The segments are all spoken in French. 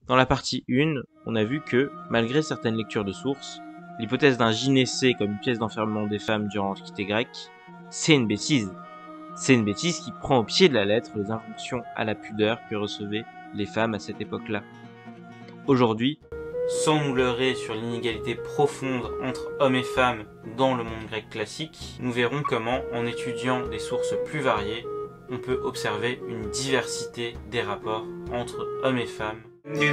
Dans la partie 1, on a vu que, malgré certaines lectures de sources, l'hypothèse d'un gynécée comme une pièce d'enfermement des femmes durant l'Antiquité grecque, c'est une bêtise. C'est une bêtise qui prend au pied de la lettre les injonctions à la pudeur que recevaient les femmes à cette époque-là. Aujourd'hui, sans nous leurrer sur l'inégalité profonde entre hommes et femmes dans le monde grec classique, nous verrons comment, en étudiant des sources plus variées, on peut observer une diversité des rapports entre hommes et femmes.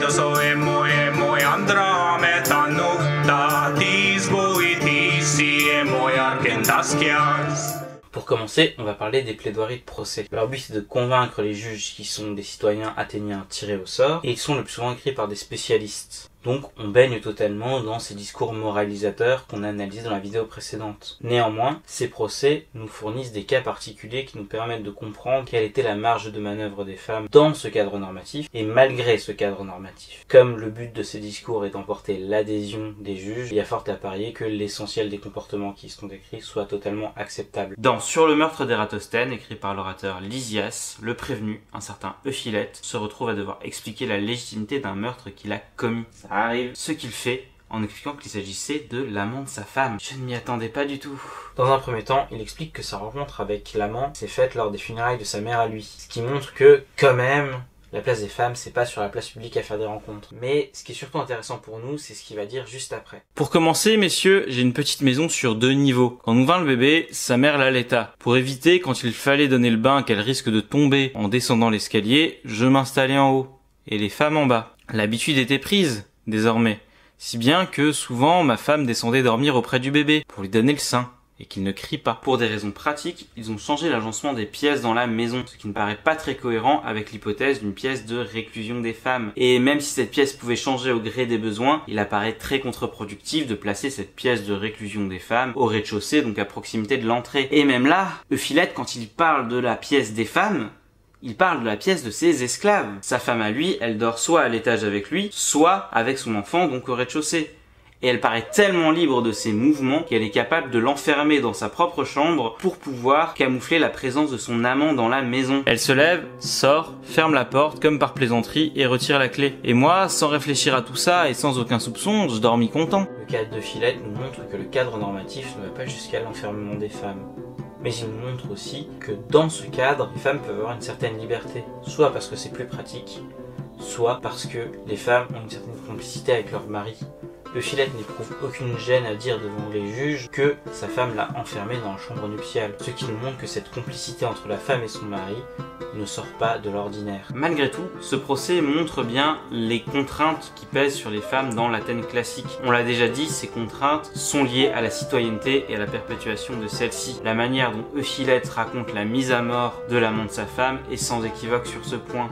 Pour commencer, on va parler des plaidoiries de procès. Leur but est de convaincre les juges qui sont des citoyens athéniens tirés au sort, et ils sont le plus souvent écrits par des spécialistes. Donc on baigne totalement dans ces discours moralisateurs qu'on a analysés dans la vidéo précédente. Néanmoins, ces procès nous fournissent des cas particuliers qui nous permettent de comprendre quelle était la marge de manœuvre des femmes dans ce cadre normatif et malgré ce cadre normatif. Comme le but de ces discours est d'emporter l'adhésion des juges, il y a fort à parier que l'essentiel des comportements qui y sont décrits soit totalement acceptable. Dans Sur le meurtre d'Ératosthène, écrit par l'orateur Lysias, le prévenu, un certain Euphilète, se retrouve à devoir expliquer la légitimité d'un meurtre qu'il a commis. Ça arrive. Ce qu'il fait en expliquant qu'il s'agissait de l'amant de sa femme. Je ne m'y attendais pas du tout. Dans un premier temps, il explique que sa rencontre avec l'amant s'est faite lors des funérailles de sa mère à lui. Ce qui montre que, quand même, la place des femmes, c'est pas sur la place publique à faire des rencontres. Mais ce qui est surtout intéressant pour nous, c'est ce qu'il va dire juste après. Pour commencer, messieurs, j'ai une petite maison sur 2 niveaux. Quand nous vint le bébé, sa mère l'allaita. Pour éviter, quand il fallait donner le bain, qu'elle risque de tomber en descendant l'escalier, je m'installais en haut. Et les femmes en bas. L'habitude était prise, désormais. Si bien que, souvent, ma femme descendait dormir auprès du bébé, pour lui donner le sein, et qu'il ne crie pas. Pour des raisons pratiques, ils ont changé l'agencement des pièces dans la maison, ce qui ne paraît pas très cohérent avec l'hypothèse d'une pièce de réclusion des femmes. Et même si cette pièce pouvait changer au gré des besoins, il apparaît très contre-productif de placer cette pièce de réclusion des femmes au rez-de-chaussée, donc à proximité de l'entrée. Et même là, Euphilète, quand il parle de la pièce des femmes, il parle de la pièce de ses esclaves. Sa femme à lui, elle dort soit à l'étage avec lui, soit avec son enfant, donc au rez-de-chaussée. Et elle paraît tellement libre de ses mouvements qu'elle est capable de l'enfermer dans sa propre chambre pour pouvoir camoufler la présence de son amant dans la maison. Elle se lève, sort, ferme la porte comme par plaisanterie et retire la clé. Et moi, sans réfléchir à tout ça et sans aucun soupçon, je dormis content. Le cadre d'Euphilète nous montre que le cadre normatif ne va pas jusqu'à l'enfermement des femmes. Mais il nous montre aussi que dans ce cadre, les femmes peuvent avoir une certaine liberté. Soit parce que c'est plus pratique, soit parce que les femmes ont une certaine complicité avec leur mari. Euphilète n'éprouve aucune gêne à dire devant les juges que sa femme l'a enfermé dans la chambre nuptiale, ce qui nous montre que cette complicité entre la femme et son mari ne sort pas de l'ordinaire. Malgré tout, ce procès montre bien les contraintes qui pèsent sur les femmes dans l'Athènes classique. On l'a déjà dit, ces contraintes sont liées à la citoyenneté et à la perpétuation de celle-ci. La manière dont Euphilète raconte la mise à mort de l'amant de sa femme est sans équivoque sur ce point.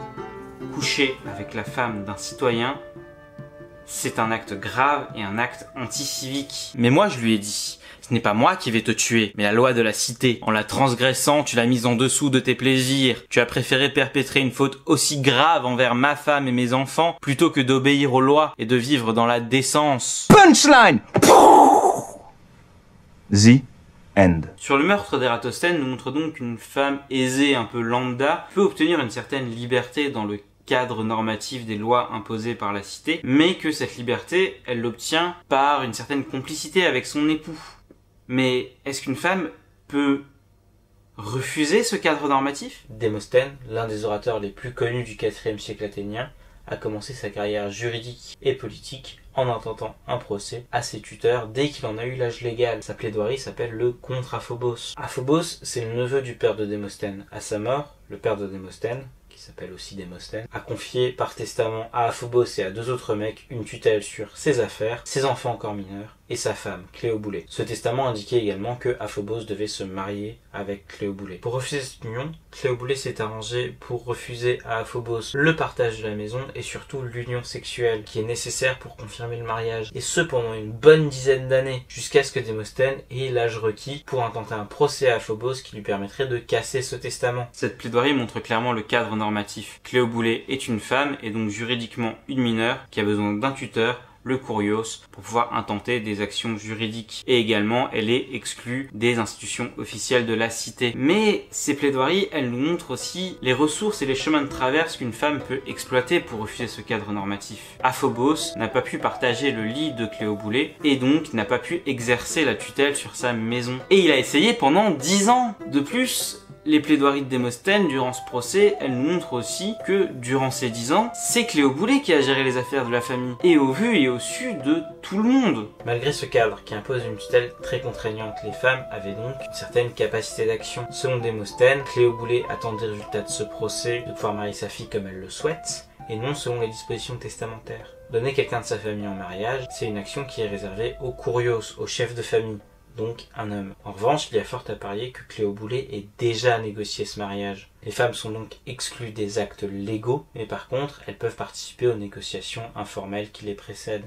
Coucher avec la femme d'un citoyen, c'est un acte grave et un acte anti-civique. Mais moi je lui ai dit, ce n'est pas moi qui vais te tuer, mais la loi de la cité. En la transgressant, tu l'as mise en dessous de tes plaisirs. Tu as préféré perpétrer une faute aussi grave envers ma femme et mes enfants, plutôt que d'obéir aux lois et de vivre dans la décence. Punchline! The end. Sur le meurtre d'Ératosthène nous montre donc qu'une femme aisée, un peu lambda, peut obtenir une certaine liberté dans le cadre normatif des lois imposées par la cité, mais que cette liberté, elle l'obtient par une certaine complicité avec son époux. Mais est-ce qu'une femme peut refuser ce cadre normatif? Démosthène, l'un des orateurs les plus connus du IVe siècle athénien, a commencé sa carrière juridique et politique en intentant un procès à ses tuteurs dès qu'il en a eu l'âge légal. Sa plaidoirie s'appelle le contre Aphobos. Aphobos, c'est le neveu du père de Démosthène. À sa mort, le père de Démosthène, qui s'appelle aussi Démosthène, a confié par testament à Aphobos et à 2 autres mecs une tutelle sur ses affaires, ses enfants encore mineurs, et sa femme, Cléoboulé. Ce testament indiquait également que Aphobos devait se marier avec Cléoboulé. Pour refuser cette union, Cléoboulé s'est arrangé pour refuser à Aphobos le partage de la maison et surtout l'union sexuelle qui est nécessaire pour confirmer le mariage. Et ce pendant une bonne dizaine d'années, jusqu'à ce que Démosthène ait l'âge requis pour intenter un procès à Aphobos qui lui permettrait de casser ce testament. Cette plaidoirie montre clairement le cadre normatif. Cléoboulé est une femme et donc juridiquement une mineure qui a besoin d'un tuteur le kurios, pour pouvoir intenter des actions juridiques. Et également, elle est exclue des institutions officielles de la cité. Mais ces plaidoiries, elles nous montrent aussi les ressources et les chemins de traverse qu'une femme peut exploiter pour refuser ce cadre normatif. Aphobos n'a pas pu partager le lit de Cléobulé et donc n'a pas pu exercer la tutelle sur sa maison. Et il a essayé pendant 10 ans. De plus, les plaidoiries de Démosthène durant ce procès, elles nous montrent aussi que durant ces 10 ans, c'est Cléobulé qui a géré les affaires de la famille, et au vu et au su de tout le monde. Malgré ce cadre qui impose une tutelle très contraignante, les femmes avaient donc une certaine capacité d'action. Selon Démosthène, Cléobulé attend des résultats de ce procès de pouvoir marier sa fille comme elle le souhaite, et non selon les dispositions testamentaires. Donner quelqu'un de sa famille en mariage, c'est une action qui est réservée aux kurios, aux chefs de famille, donc un homme. En revanche, il y a fort à parier que Cléobulé ait déjà négocié ce mariage. Les femmes sont donc exclues des actes légaux, mais par contre, elles peuvent participer aux négociations informelles qui les précèdent.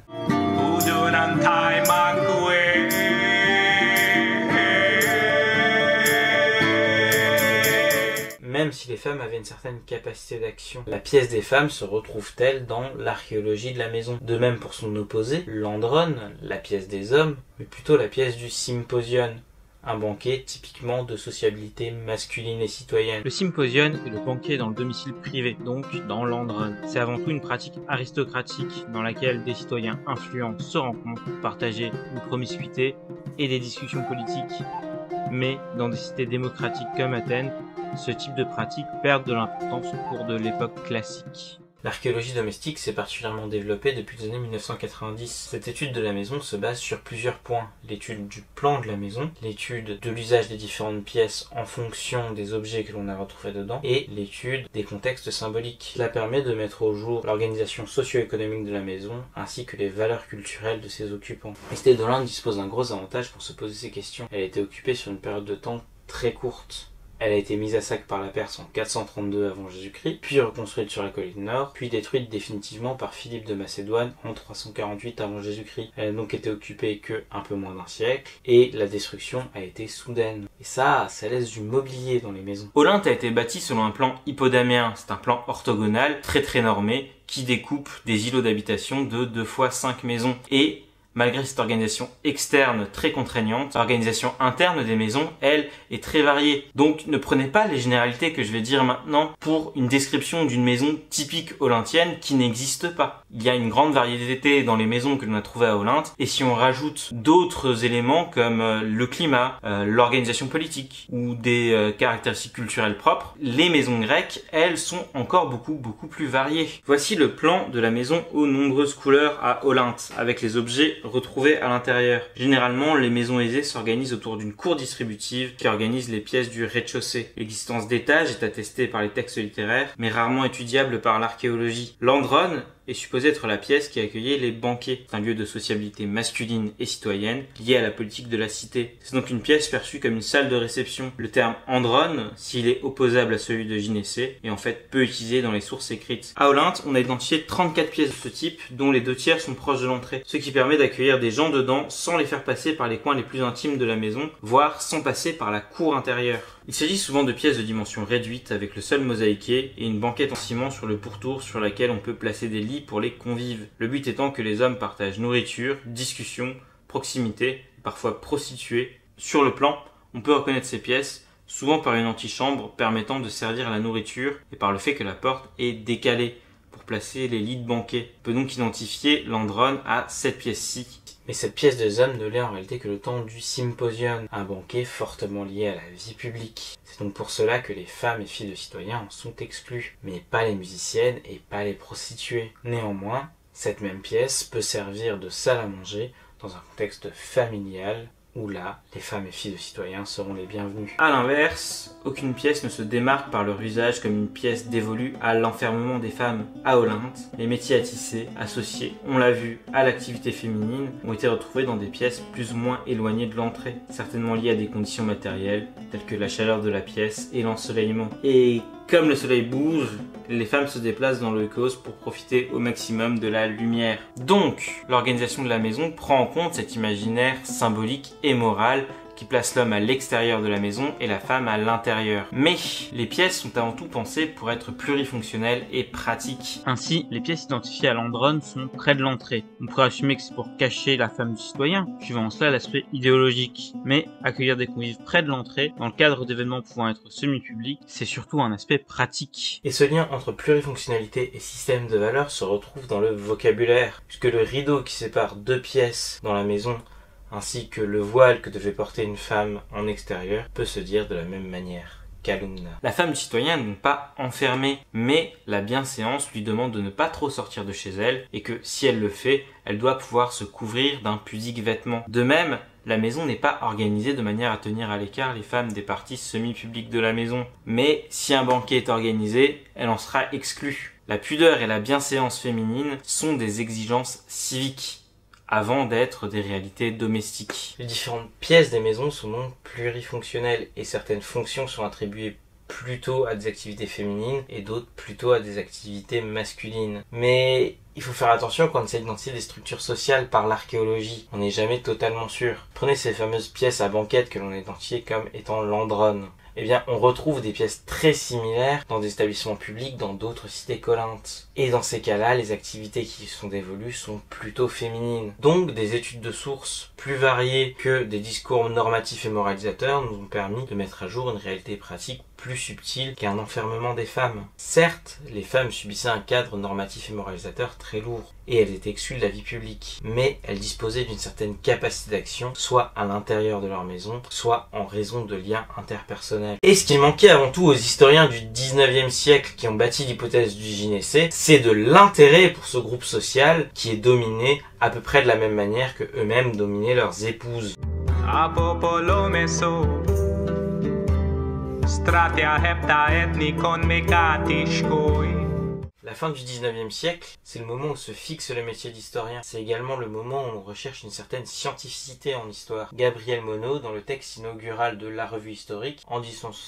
Même si les femmes avaient une certaine capacité d'action, la pièce des femmes se retrouve-t-elle dans l'archéologie de la maison? De même pour son opposé, l'androne, la pièce des hommes, mais plutôt la pièce du symposion, un banquet typiquement de sociabilité masculine et citoyenne. Le symposion est le banquet dans le domicile privé, donc dans l'androne. C'est avant tout une pratique aristocratique dans laquelle des citoyens influents se rencontrent pour partager une promiscuité et des discussions politiques. Mais dans des cités démocratiques comme Athènes, ce type de pratique perd de l'importance au cours de l'époque classique. L'archéologie domestique s'est particulièrement développée depuis les années 1990. Cette étude de la maison se base sur plusieurs points. L'étude du plan de la maison, l'étude de l'usage des différentes pièces en fonction des objets que l'on a retrouvés dedans, et l'étude des contextes symboliques. Cela permet de mettre au jour l'organisation socio-économique de la maison, ainsi que les valeurs culturelles de ses occupants. La cité d'Olympe dispose d'un gros avantage pour se poser ces questions. Elle a été occupée sur une période de temps très courte. Elle a été mise à sac par la Perse en 432 avant Jésus-Christ, puis reconstruite sur la colline nord, puis détruite définitivement par Philippe de Macédoine en 348 avant Jésus-Christ. Elle a donc été occupée que un peu moins d'un siècle, et la destruction a été soudaine. Et ça laisse du mobilier dans les maisons. Olympe a été bâti selon un plan hippodaméen, c'est un plan orthogonal, très normé, qui découpe des îlots d'habitation de 2 fois 5 maisons. Et malgré cette organisation externe très contraignante, l'organisation interne des maisons, elle, est très variée. Donc ne prenez pas les généralités que je vais dire maintenant pour une description d'une maison typique olympienne qui n'existe pas. Il y a une grande variété dans les maisons que l'on a trouvées à Olympe, et si on rajoute d'autres éléments comme le climat, l'organisation politique ou des caractéristiques culturelles propres, les maisons grecques, elles, sont encore beaucoup plus variées. Voici le plan de la maison aux nombreuses couleurs à Olympe, avec les objets retrouvés à l'intérieur. Généralement, les maisons aisées s'organisent autour d'une cour distributive qui organise les pièces du rez-de-chaussée. L'existence d'étages est attestée par les textes littéraires, mais rarement étudiable par l'archéologie. L'androne est supposé être la pièce qui accueillait les banquets. C'est un lieu de sociabilité masculine et citoyenne lié à la politique de la cité. C'est donc une pièce perçue comme une salle de réception. Le terme androne, s'il est opposable à celui de gynécée, est en fait peu utilisé dans les sources écrites. À Olympe, on a identifié 34 pièces de ce type, dont les 2 tiers sont proches de l'entrée, ce qui permet d'accueillir des gens dedans sans les faire passer par les coins les plus intimes de la maison, voire sans passer par la cour intérieure. Il s'agit souvent de pièces de dimension réduite avec le sol mosaïqué et une banquette en ciment sur le pourtour sur laquelle on peut placer des lits pour les convives. Le but étant que les hommes partagent nourriture, discussion, proximité, parfois prostituées. Sur le plan, on peut reconnaître ces pièces, souvent par une antichambre permettant de servir la nourriture et par le fait que la porte est décalée pour placer les lits de banquet. On peut donc identifier l'androne à cette pièce-ci. Mais cette pièce des hommes ne l'est en réalité que le temps du symposion, un banquet fortement lié à la vie publique. C'est donc pour cela que les femmes et filles de citoyens en sont exclues, mais pas les musiciennes et pas les prostituées. Néanmoins, cette même pièce peut servir de salle à manger dans un contexte familial, où là, les femmes et filles de citoyens seront les bienvenues. A l'inverse, aucune pièce ne se démarque par leur usage comme une pièce dévolue à l'enfermement des femmes. À Olympe, les métiers à tisser, associés, on l'a vu, à l'activité féminine, ont été retrouvés dans des pièces plus ou moins éloignées de l'entrée, certainement liées à des conditions matérielles, telles que la chaleur de la pièce et l'ensoleillement. Et comme le soleil bouge, les femmes se déplacent dans le cause pour profiter au maximum de la lumière. Donc, l'organisation de la maison prend en compte cet imaginaire symbolique et moral qui qui place l'homme à l'extérieur de la maison et la femme à l'intérieur. Mais les pièces sont avant tout pensées pour être plurifonctionnelles et pratiques. Ainsi, les pièces identifiées à l'androne sont près de l'entrée. On pourrait assumer que c'est pour cacher la femme du citoyen, suivant cela l'aspect idéologique. Mais accueillir des convives près de l'entrée, dans le cadre d'événements pouvant être semi-publics, c'est surtout un aspect pratique. Et ce lien entre plurifonctionnalité et système de valeurs se retrouve dans le vocabulaire, puisque le rideau qui sépare deux pièces dans la maison, ainsi que le voile que devait porter une femme en extérieur, peut se dire de la même manière. Kalumna. La femme du citoyen n'est pas enfermée, mais la bienséance lui demande de ne pas trop sortir de chez elle, et que si elle le fait, elle doit pouvoir se couvrir d'un pudique vêtement. De même, la maison n'est pas organisée de manière à tenir à l'écart les femmes des parties semi-publiques de la maison. Mais si un banquet est organisé, elle en sera exclue. La pudeur et la bienséance féminine sont des exigences civiques, avant d'être des réalités domestiques. Les différentes pièces des maisons sont donc plurifonctionnelles et certaines fonctions sont attribuées plutôt à des activités féminines et d'autres plutôt à des activités masculines. Mais il faut faire attention quand on essaie d'identifier des structures sociales par l'archéologie. On n'est jamais totalement sûr. Prenez ces fameuses pièces à banquette que l'on a identifiées comme étant l'androne. Eh bien, on retrouve des pièces très similaires dans des établissements publics dans d'autres cités collantes. Et dans ces cas-là, les activités qui sont dévolues sont plutôt féminines. Donc, des études de sources plus variées que des discours normatifs et moralisateurs nous ont permis de mettre à jour une réalité pratique plus subtile qu'un enfermement des femmes. Certes, les femmes subissaient un cadre normatif et moralisateur très lourd, et elles étaient exclues de la vie publique, mais elles disposaient d'une certaine capacité d'action, soit à l'intérieur de leur maison, soit en raison de liens interpersonnels. Et ce qui manquait avant tout aux historiens du 19e siècle qui ont bâti l'hypothèse du gynécée, c'est de l'intérêt pour ce groupe social qui est dominé à peu près de la même manière que eux-mêmes dominaient leurs épouses. La fin du 19e siècle, c'est le moment où se fixe le métier d'historien. C'est également le moment où on recherche une certaine scientificité en histoire. Gabriel Monod, dans le texte inaugural de La Revue historique, en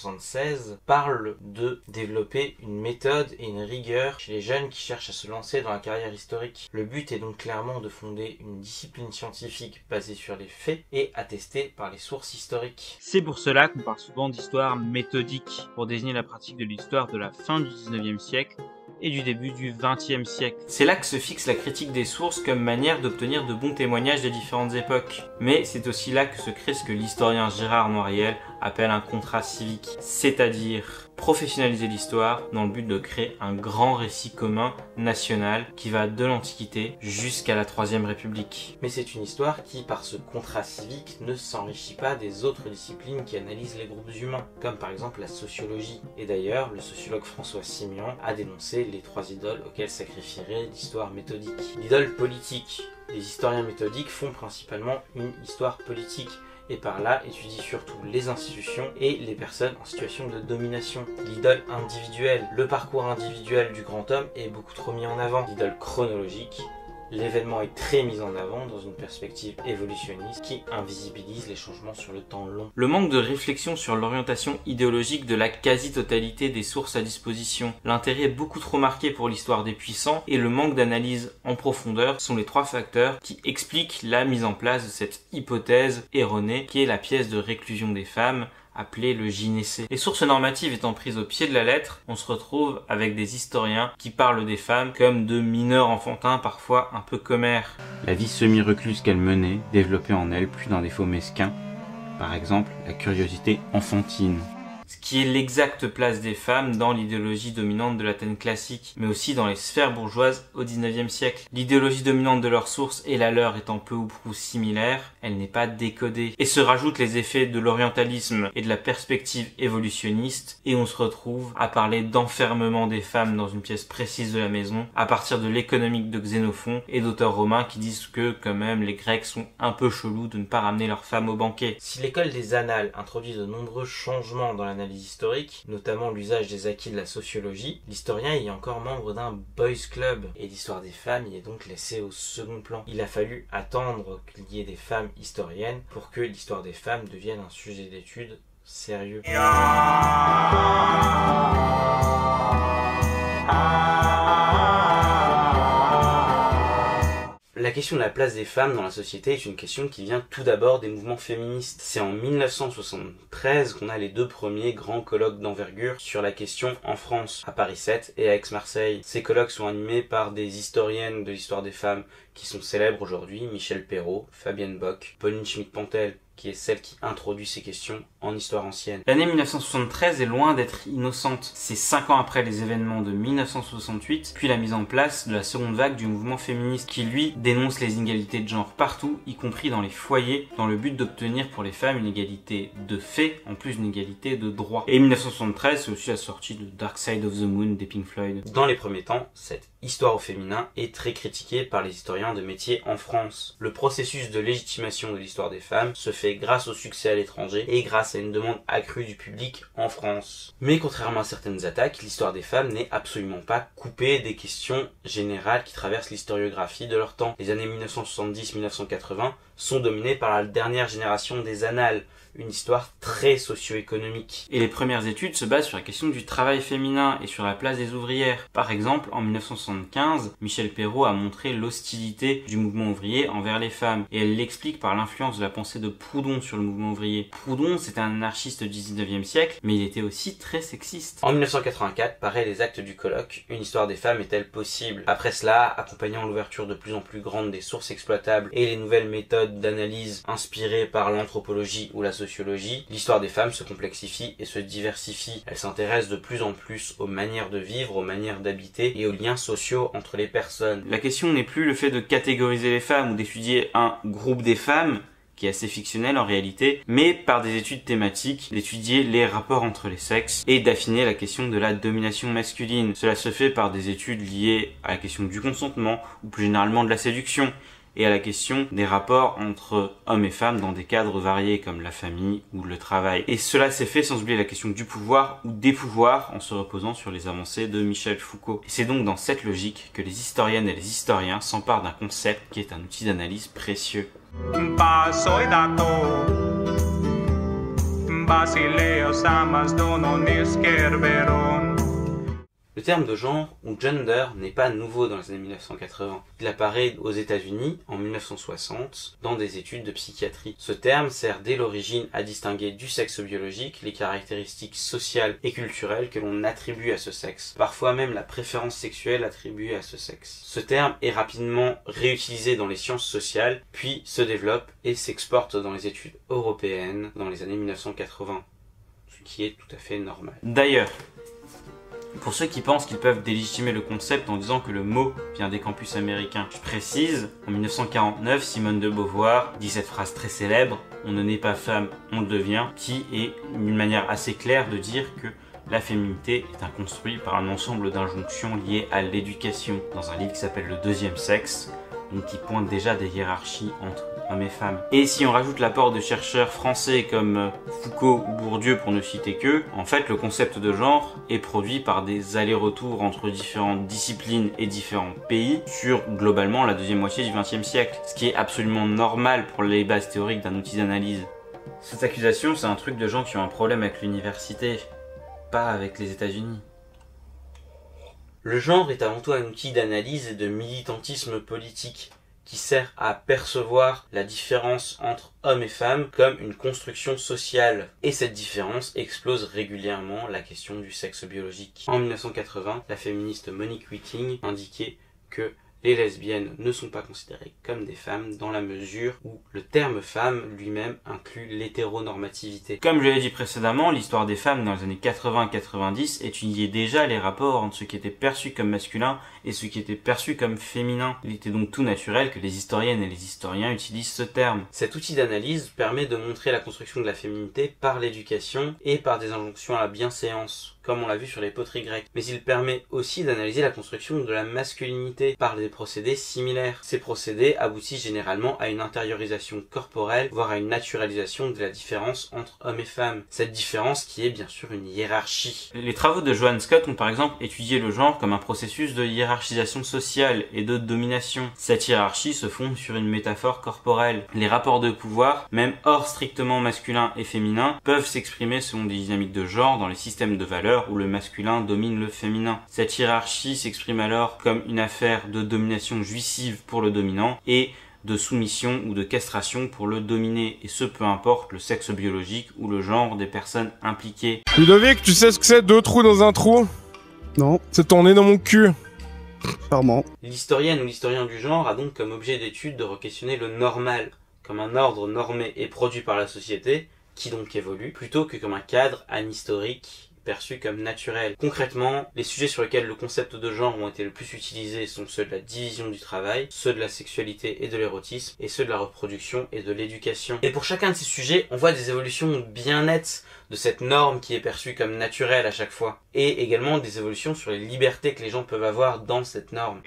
1876, parle de développer une méthode et une rigueur chez les jeunes qui cherchent à se lancer dans la carrière historique. Le but est donc clairement de fonder une discipline scientifique basée sur les faits et attestée par les sources historiques. C'est pour cela qu'on parle souvent d'histoire méthodique, pour désigner la pratique de l'histoire de la fin du 19e siècle et du début du XXe siècle. C'est là que se fixe la critique des sources comme manière d'obtenir de bons témoignages des différentes époques. Mais c'est aussi là que se crée ce que l'historien Gérard Noiriel appelle un contrat civique, c'est-à-dire professionnaliser l'histoire dans le but de créer un grand récit commun national qui va de l'Antiquité jusqu'à la Troisième République. Mais c'est une histoire qui, par ce contrat civique, ne s'enrichit pas des autres disciplines qui analysent les groupes humains, comme par exemple la sociologie. Et d'ailleurs, le sociologue François Simian a dénoncé les trois idoles auxquelles sacrifierait l'histoire méthodique. L'idole politique. Les historiens méthodiques font principalement une histoire politique, et par là étudie surtout les institutions et les personnes en situation de domination. L'idole individuelle, le parcours individuel du grand homme est beaucoup trop mis en avant. L'idole chronologique, l'événement est très mis en avant dans une perspective évolutionniste qui invisibilise les changements sur le temps long. Le manque de réflexion sur l'orientation idéologique de la quasi-totalité des sources à disposition, l'intérêt beaucoup trop marqué pour l'histoire des puissants et le manque d'analyse en profondeur sont les trois facteurs qui expliquent la mise en place de cette hypothèse erronée qui est la pièce de réclusion des femmes, appelé le gynécée. Les sources normatives étant prises au pied de la lettre, on se retrouve avec des historiens qui parlent des femmes comme de mineurs enfantins parfois un peu commères. La vie semi-recluse qu'elle menait développait en elle plus d'un défaut mesquin, par exemple la curiosité enfantine. Ce qui est l'exacte place des femmes dans l'idéologie dominante de l'Athènes classique, mais aussi dans les sphères bourgeoises au XIXe siècle. L'idéologie dominante de leur source et la leur étant peu ou prou similaire, elle n'est pas décodée. Et se rajoutent les effets de l'orientalisme et de la perspective évolutionniste, et on se retrouve à parler d'enfermement des femmes dans une pièce précise de la maison, à partir de l'économique de Xénophon et d'auteurs romains qui disent que, quand même, les Grecs sont un peu chelous de ne pas ramener leurs femmes au banquet. Si l'école des annales introduit de nombreux changements dans l'analyse historique, notamment l'usage des acquis de la sociologie, l'historien y est encore membre d'un boys club, et l'histoire des femmes y est donc laissée au second plan. Il a fallu attendre qu'il y ait des femmes historiennes pour que l'histoire des femmes devienne un sujet d'étude sérieux. La question de la place des femmes dans la société est une question qui vient tout d'abord des mouvements féministes. C'est en 1973 qu'on a les deux premiers grands colloques d'envergure sur la question en France, à Paris 7 et à Aix-Marseille. Ces colloques sont animés par des historiennes de l'histoire des femmes qui sont célèbres aujourd'hui, Michel Perrault, Fabienne Bock, Pauline Schmitt-Pantel, qui est celle qui introduit ces questions en histoire ancienne. L'année 1973 est loin d'être innocente. C'est 5 ans après les événements de 1968, puis la mise en place de la seconde vague du mouvement féministe qui, lui, dénonce les inégalités de genre partout, y compris dans les foyers, dans le but d'obtenir pour les femmes une égalité de fait, en plus d'une égalité de droit. Et 1973, c'est aussi la sortie de Dark Side of the Moon des Pink Floyd. Dans les premiers temps, cette histoire au féminin est très critiquée par les historiens de métier en France. Le processus de légitimation de l'histoire des femmes se fait grâce au succès à l'étranger et grâce à une demande accrue du public en France. Mais contrairement à certaines attaques, l'histoire des femmes n'est absolument pas coupée des questions générales qui traversent l'historiographie de leur temps. Les années 1970-1980 sont dominées par la dernière génération des annales, une histoire très socio-économique. Et les premières études se basent sur la question du travail féminin et sur la place des ouvrières. Par exemple, en 1975, Michel Perrault a montré l'hostilité du mouvement ouvrier envers les femmes, et elle l'explique par l'influence de la pensée de Proudhon sur le mouvement ouvrier. Proudhon, c'était un anarchiste du 19e siècle, mais il était aussi très sexiste. En 1984, paraît Les Actes du colloque, une histoire des femmes est-elle possible? Après cela, accompagnant l'ouverture de plus en plus grande des sources exploitables et les nouvelles méthodes d'analyse inspirées par l'anthropologie ou la sociologie, l'histoire des femmes se complexifie et se diversifie. Elle s'intéresse de plus en plus aux manières de vivre, aux manières d'habiter et aux liens sociaux entre les personnes. La question n'est plus le fait de catégoriser les femmes ou d'étudier un groupe des femmes, qui est assez fictionnel en réalité, mais par des études thématiques, d'étudier les rapports entre les sexes et d'affiner la question de la domination masculine. Cela se fait par des études liées à la question du consentement ou plus généralement de la séduction, et à la question des rapports entre hommes et femmes dans des cadres variés comme la famille ou le travail. Et cela s'est fait sans oublier la question du pouvoir ou des pouvoirs en se reposant sur les avancées de Michel Foucault. Et c'est donc dans cette logique que les historiennes et les historiens s'emparent d'un concept qui est un outil d'analyse précieux. Le terme de genre ou gender n'est pas nouveau dans les années 1980. Il apparaît aux États-Unis en 1960 dans des études de psychiatrie. Ce terme sert dès l'origine à distinguer du sexe biologique les caractéristiques sociales et culturelles que l'on attribue à ce sexe, parfois même la préférence sexuelle attribuée à ce sexe. Ce terme est rapidement réutilisé dans les sciences sociales, puis se développe et s'exporte dans les études européennes dans les années 1980, ce qui est tout à fait normal. D'ailleurs, pour ceux qui pensent qu'ils peuvent délégitimer le concept en disant que le mot vient des campus américains, je précise, en 1949, Simone de Beauvoir dit cette phrase très célèbre « On ne naît pas femme, on le devient », qui est une manière assez claire de dire que la féminité est un construit par un ensemble d'injonctions liées à l'éducation, dans un livre qui s'appelle Le Deuxième Sexe, donc qui pointe déjà des hiérarchies entre hommes et femmes. Et si on rajoute l'apport de chercheurs français comme Foucault ou Bourdieu pour ne citer qu'eux, en fait le concept de genre est produit par des allers-retours entre différentes disciplines et différents pays sur globalement la deuxième moitié du XXe siècle, ce qui est absolument normal pour les bases théoriques d'un outil d'analyse. Cette accusation, c'est un truc de gens qui ont un problème avec l'université, pas avec les États-Unis. Le genre est avant tout un outil d'analyse et de militantisme politique qui sert à percevoir la différence entre hommes et femmes comme une construction sociale. Et cette différence explose régulièrement la question du sexe biologique. En 1980, la féministe Monique Witting indiquait que les lesbiennes ne sont pas considérées comme des femmes dans la mesure où le terme femme lui-même inclut l'hétéronormativité. Comme je l'ai dit précédemment, l'histoire des femmes dans les années 80-90 étudiait déjà les rapports entre ce qui était perçu comme masculin et ce qui était perçu comme féminin. Il était donc tout naturel que les historiennes et les historiens utilisent ce terme. Cet outil d'analyse permet de montrer la construction de la féminité par l'éducation et par des injonctions à la bienséance, comme on l'a vu sur les poteries grecques. Mais il permet aussi d'analyser la construction de la masculinité par des procédés similaires. Ces procédés aboutissent généralement à une intériorisation corporelle, voire à une naturalisation de la différence entre hommes et femmes. Cette différence qui est bien sûr une hiérarchie. Les travaux de Joan Scott ont par exemple étudié le genre comme un processus de hiérarchisation sociale et de domination. Cette hiérarchie se fonde sur une métaphore corporelle. Les rapports de pouvoir, même hors strictement masculin et féminin, peuvent s'exprimer selon des dynamiques de genre dans les systèmes de valeurs l'heure où le masculin domine le féminin. Cette hiérarchie s'exprime alors comme une affaire de domination jouissive pour le dominant et de soumission ou de castration pour le dominé, et ce peu importe le sexe biologique ou le genre des personnes impliquées. Ludovic, tu sais ce que c'est 2 trous dans un trou? Non. C'est ton nez dans mon cul. Clairement. L'historienne ou l'historien du genre a donc comme objet d'étude de re-questionner le normal, comme un ordre normé et produit par la société, qui donc évolue, plutôt que comme un cadre anhistorique perçu comme naturel. Concrètement, les sujets sur lesquels le concept de genre ont été le plus utilisés sont ceux de la division du travail, ceux de la sexualité et de l'érotisme, et ceux de la reproduction et de l'éducation. Et pour chacun de ces sujets, on voit des évolutions bien nettes de cette norme qui est perçue comme naturelle à chaque fois, et également des évolutions sur les libertés que les gens peuvent avoir dans cette norme.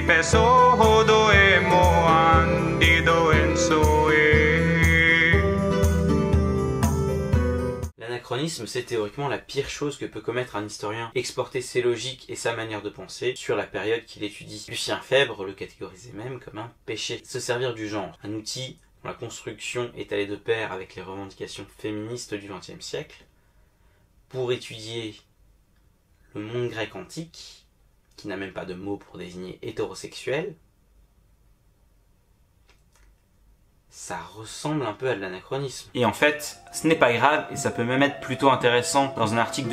L'anachronisme, c'est théoriquement la pire chose que peut commettre un historien, exporter ses logiques et sa manière de penser sur la période qu'il étudie. Lucien Febvre le catégorisait même comme un péché. Se servir du genre, un outil dont la construction est allée de pair avec les revendications féministes du XXe siècle, pour étudier le monde grec antique, qui n'a même pas de mot pour désigner hétérosexuel, ça ressemble un peu à de l'anachronisme. Et en fait, ce n'est pas grave et ça peut même être plutôt intéressant. Dans un article de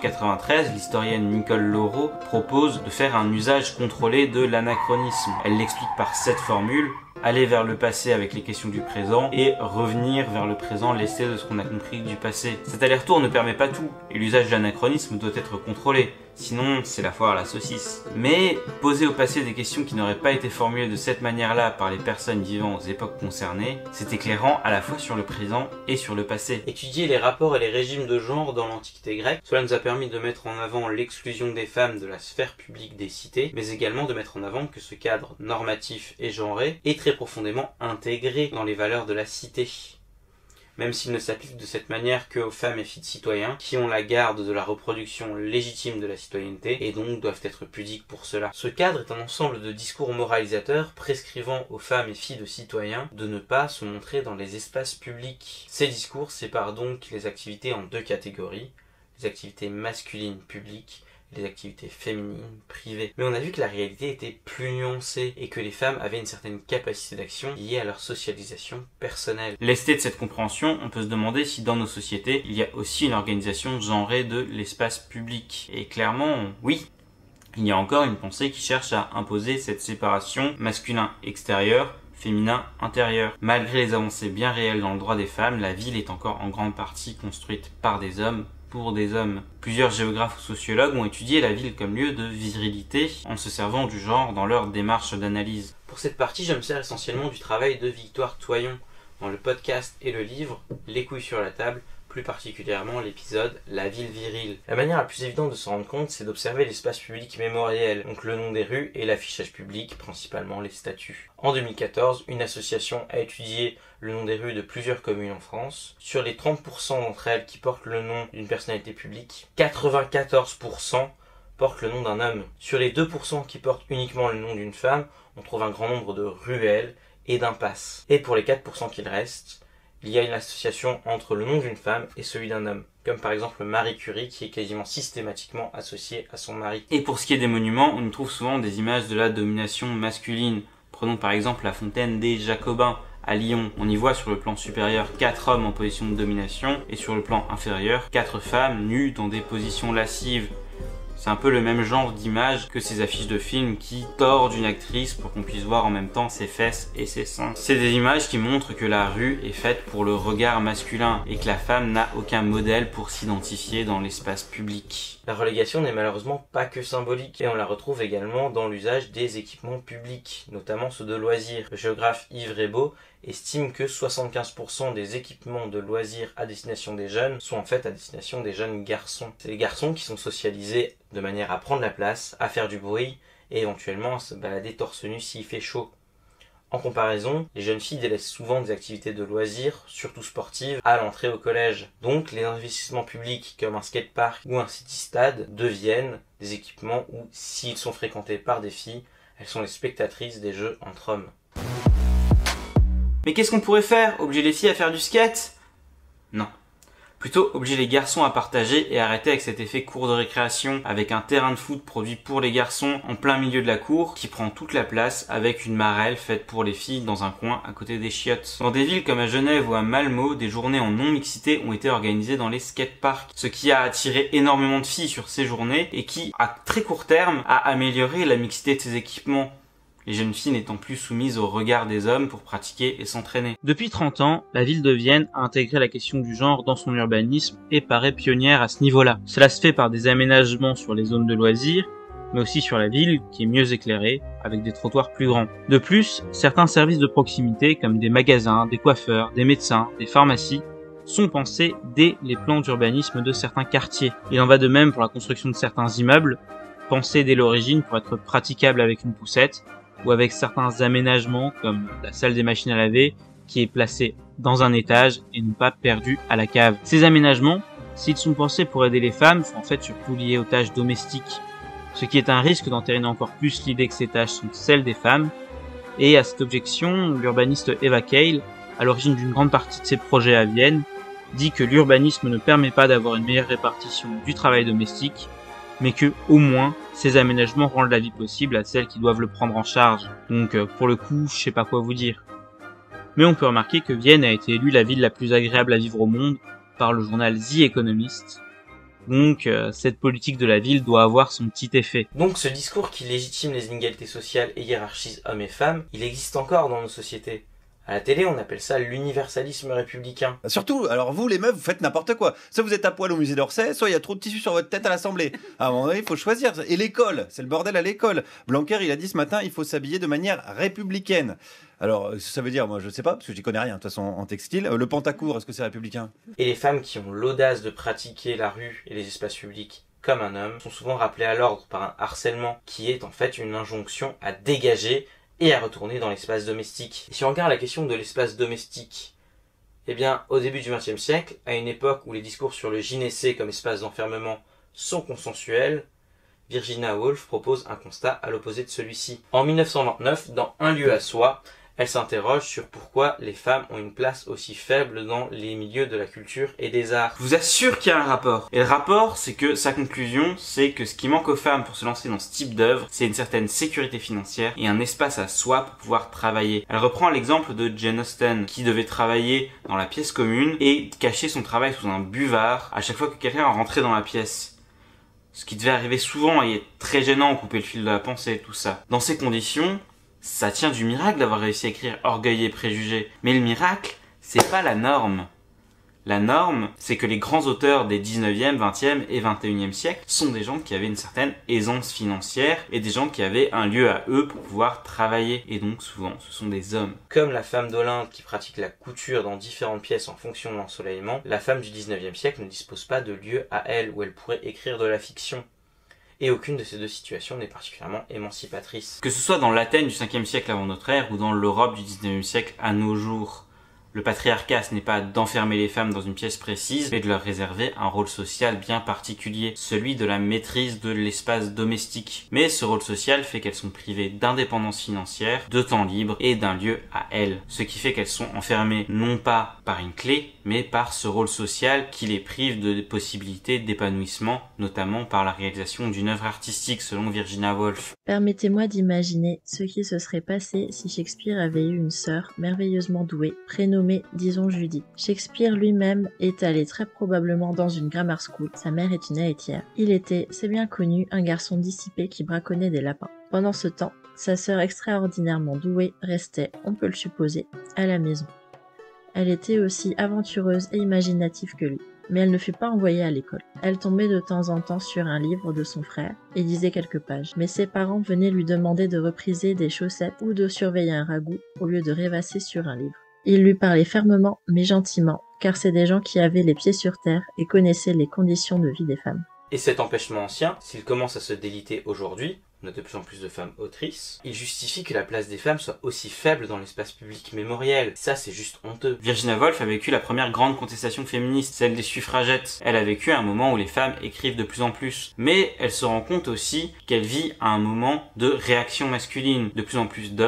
1993, l'historienne Nicole Laureau propose de faire un usage contrôlé de l'anachronisme. Elle l'explique par cette formule: aller vers le passé avec les questions du présent et revenir vers le présent lesté de ce qu'on a compris du passé. Cet aller-retour ne permet pas tout et l'usage de l'anachronisme doit être contrôlé. Sinon, c'est la foire à la saucisse. Mais poser au passé des questions qui n'auraient pas été formulées de cette manière-là par les personnes vivant aux époques concernées, c'est éclairant à la fois sur le présent et sur le passé. Étudier les rapports et les régimes de genre dans l'Antiquité grecque, cela nous a permis de mettre en avant l'exclusion des femmes de la sphère publique des cités, mais également de mettre en avant que ce cadre normatif et genré est très profondément intégré dans les valeurs de la cité. Même s'il ne s'applique de cette manière qu'aux femmes et filles de citoyens qui ont la garde de la reproduction légitime de la citoyenneté et donc doivent être pudiques pour cela. Ce cadre est un ensemble de discours moralisateurs prescrivant aux femmes et filles de citoyens de ne pas se montrer dans les espaces publics. Ces discours séparent donc les activités en 2 catégories, les activités masculines publiques, les activités féminines privées. Mais on a vu que la réalité était plus nuancée et que les femmes avaient une certaine capacité d'action liée à leur socialisation personnelle. Lesté de cette compréhension, on peut se demander si dans nos sociétés, il y a aussi une organisation genrée de l'espace public. Et clairement, oui. Il y a encore une pensée qui cherche à imposer cette séparation masculin extérieur, féminin intérieur. Malgré les avancées bien réelles dans le droit des femmes, la ville est encore en grande partie construite par des hommes, pour des hommes. Plusieurs géographes ou sociologues ont étudié la ville comme lieu de virilité en se servant du genre dans leur démarche d'analyse. Pour cette partie, je me sers essentiellement du travail de Victoire Toyon dans le podcast et le livre Les couilles sur la table, plus particulièrement l'épisode La ville virile. La manière la plus évidente de s'en rendre compte, c'est d'observer l'espace public mémoriel, donc le nom des rues et l'affichage public, principalement les statues. En 2014, une association a étudié le nom des rues de plusieurs communes en France. Sur les 30% d'entre elles qui portent le nom d'une personnalité publique, 94% portent le nom d'un homme. Sur les 2% qui portent uniquement le nom d'une femme, on trouve un grand nombre de ruelles et d'impasses. Et pour les 4% qu'il reste, il y a une association entre le nom d'une femme et celui d'un homme, comme par exemple Marie Curie qui est quasiment systématiquement associée à son mari. Et pour ce qui est des monuments, on y trouve souvent des images de la domination masculine. Prenons par exemple la fontaine des Jacobins à Lyon. On y voit sur le plan supérieur 4 hommes en position de domination et sur le plan inférieur 4 femmes nues dans des positions lascives. C'est un peu le même genre d'image que ces affiches de films qui tordent une actrice pour qu'on puisse voir en même temps ses fesses et ses seins. C'est des images qui montrent que la rue est faite pour le regard masculin et que la femme n'a aucun modèle pour s'identifier dans l'espace public. La relégation n'est malheureusement pas que symbolique et on la retrouve également dans l'usage des équipements publics, notamment ceux de loisirs. Le géographe Yves Rebaud estime que 75% des équipements de loisirs à destination des jeunes sont en fait à destination des jeunes garçons. C'est les garçons qui sont socialisés de manière à prendre la place, à faire du bruit et éventuellement à se balader torse nu s'il fait chaud. En comparaison, les jeunes filles délaissent souvent des activités de loisirs, surtout sportives, à l'entrée au collège. Donc les investissements publics comme un skatepark ou un city-stade deviennent des équipements où, s'ils sont fréquentés par des filles, elles sont les spectatrices des jeux entre hommes. Mais qu'est-ce qu'on pourrait faire? Obliger les filles à faire du skate? Non. Plutôt obliger les garçons à partager et arrêter avec cet effet cour de récréation, avec un terrain de foot produit pour les garçons en plein milieu de la cour, qui prend toute la place avec une marelle faite pour les filles dans un coin à côté des chiottes. Dans des villes comme à Genève ou à Malmö, des journées en non-mixité ont été organisées dans les skateparks, ce qui a attiré énormément de filles sur ces journées et qui, à très court terme, a amélioré la mixité de ces équipements. Les jeunes filles n'étant plus soumises au regard des hommes pour pratiquer et s'entraîner. Depuis 30 ans, la ville de Vienne a intégré la question du genre dans son urbanisme et paraît pionnière à ce niveau-là. Cela se fait par des aménagements sur les zones de loisirs, mais aussi sur la ville qui est mieux éclairée, avec des trottoirs plus grands. De plus, certains services de proximité comme des magasins, des coiffeurs, des médecins, des pharmacies, sont pensés dès les plans d'urbanisme de certains quartiers. Il en va de même pour la construction de certains immeubles, pensés dès l'origine pour être praticables avec une poussette, ou avec certains aménagements comme la salle des machines à laver qui est placée dans un étage et non pas perdue à la cave. Ces aménagements, s'ils sont pensés pour aider les femmes, sont en fait surtout liés aux tâches domestiques, ce qui est un risque d'entériner encore plus l'idée que ces tâches sont celles des femmes. Et à cette objection, l'urbaniste Eva Keil, à l'origine d'une grande partie de ses projets à Vienne, dit que l'urbanisme ne permet pas d'avoir une meilleure répartition du travail domestique, mais que, au moins, ces aménagements rendent la vie possible à celles qui doivent le prendre en charge. Donc, pour le coup, je sais pas quoi vous dire. Mais on peut remarquer que Vienne a été élue la ville la plus agréable à vivre au monde par le journal The Economist. Donc, cette politique de la ville doit avoir son petit effet. Donc ce discours qui légitime les inégalités sociales et hiérarchise hommes et femmes, il existe encore dans nos sociétés. À la télé, on appelle ça l'universalisme républicain. Surtout, alors vous les meufs, vous faites n'importe quoi. Soit vous êtes à poil au musée d'Orsay, soit il y a trop de tissu sur votre tête à l'Assemblée. À un moment donné, il faut choisir. Et l'école, c'est le bordel à l'école. Blanquer, il a dit ce matin, il faut s'habiller de manière républicaine. Alors, ça veut dire, moi je sais pas, parce que j'y connais rien, de toute façon, en textile. Le pantacourt, est-ce que c'est républicain? Et les femmes qui ont l'audace de pratiquer la rue et les espaces publics comme un homme sont souvent rappelées à l'ordre par un harcèlement qui est en fait une injonction à dégager et à retourner dans l'espace domestique. Et si on regarde la question de l'espace domestique, eh bien, au début du XXe siècle, à une époque où les discours sur le gynécée comme espace d'enfermement sont consensuels, Virginia Woolf propose un constat à l'opposé de celui-ci. En 1929, dans Un lieu à soi, elle s'interroge sur pourquoi les femmes ont une place aussi faible dans les milieux de la culture et des arts. Je vous assure qu'il y a un rapport. Et le rapport, c'est que sa conclusion, c'est que ce qui manque aux femmes pour se lancer dans ce type d'œuvre, c'est une certaine sécurité financière et un espace à soi pour pouvoir travailler. Elle reprend l'exemple de Jane Austen, qui devait travailler dans la pièce commune et cacher son travail sous un buvard à chaque fois que quelqu'un rentrait dans la pièce. Ce qui devait arriver souvent et est très gênant, couper le fil de la pensée, tout ça. Dans ces conditions, ça tient du miracle d'avoir réussi à écrire Orgueil et Préjugés. Mais le miracle, c'est pas la norme. La norme, c'est que les grands auteurs des 19e, 20e et 21e siècles sont des gens qui avaient une certaine aisance financière et des gens qui avaient un lieu à eux pour pouvoir travailler. Et donc souvent, ce sont des hommes. Comme la femme d'Olympe qui pratique la couture dans différentes pièces en fonction de l'ensoleillement, la femme du 19e siècle ne dispose pas de lieu à elle où elle pourrait écrire de la fiction. Et aucune de ces deux situations n'est particulièrement émancipatrice. Que ce soit dans l'Athènes du 5e siècle avant notre ère ou dans l'Europe du 19e siècle à nos jours, le patriarcat, ce n'est pas d'enfermer les femmes dans une pièce précise, mais de leur réserver un rôle social bien particulier, celui de la maîtrise de l'espace domestique. Mais ce rôle social fait qu'elles sont privées d'indépendance financière, de temps libre et d'un lieu à elles. Ce qui fait qu'elles sont enfermées non pas par une clé, mais par ce rôle social qui les prive de possibilités d'épanouissement, notamment par la réalisation d'une œuvre artistique, selon Virginia Woolf. Permettez-moi d'imaginer ce qui se serait passé si Shakespeare avait eu une sœur merveilleusement douée, prénommée, disons, Judith. Shakespeare lui-même est allé très probablement dans une grammar school. Sa mère est une héritière. Il était, c'est bien connu, un garçon dissipé qui braconnait des lapins. Pendant ce temps, sa sœur extraordinairement douée restait, on peut le supposer, à la maison. Elle était aussi aventureuse et imaginative que lui, mais elle ne fut pas envoyée à l'école. Elle tombait de temps en temps sur un livre de son frère et lisait quelques pages, mais ses parents venaient lui demander de repriser des chaussettes ou de surveiller un ragoût au lieu de rêvasser sur un livre. Il lui parlait fermement mais gentiment, car c'est des gens qui avaient les pieds sur terre et connaissaient les conditions de vie des femmes. Et cet empêchement ancien, s'il commence à se déliter aujourd'hui, on a de plus en plus de femmes autrices, il justifie que la place des femmes soit aussi faible dans l'espace public mémoriel. Ça, c'est juste honteux. Virginia Woolf a vécu la première grande contestation féministe, celle des suffragettes. Elle a vécu un moment où les femmes écrivent de plus en plus. Mais elle se rend compte aussi qu'elle vit à un moment de réaction masculine. De plus en plus d'hommes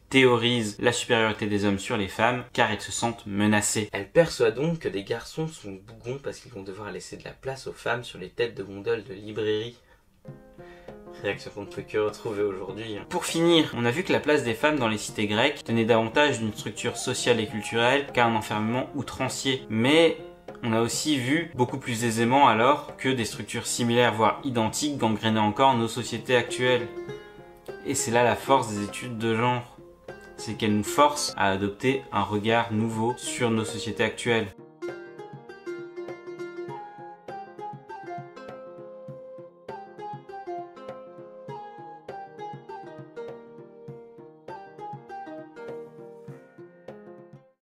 théorisent la supériorité des hommes sur les femmes car ils se sentent menacés. Elle perçoit donc que les garçons sont bougons parce qu'ils vont devoir laisser de la place aux femmes sur les têtes de gondole de librairie. Réaction qu'on ne peut que retrouver aujourd'hui. Pour finir, on a vu que la place des femmes dans les cités grecques tenait davantage d'une structure sociale et culturelle qu'à un enfermement outrancier. Mais on a aussi vu beaucoup plus aisément alors que des structures similaires voire identiques gangrénaient encore nos sociétés actuelles. Et c'est là la force des études de genre. C'est qu'elles nous forcent à adopter un regard nouveau sur nos sociétés actuelles.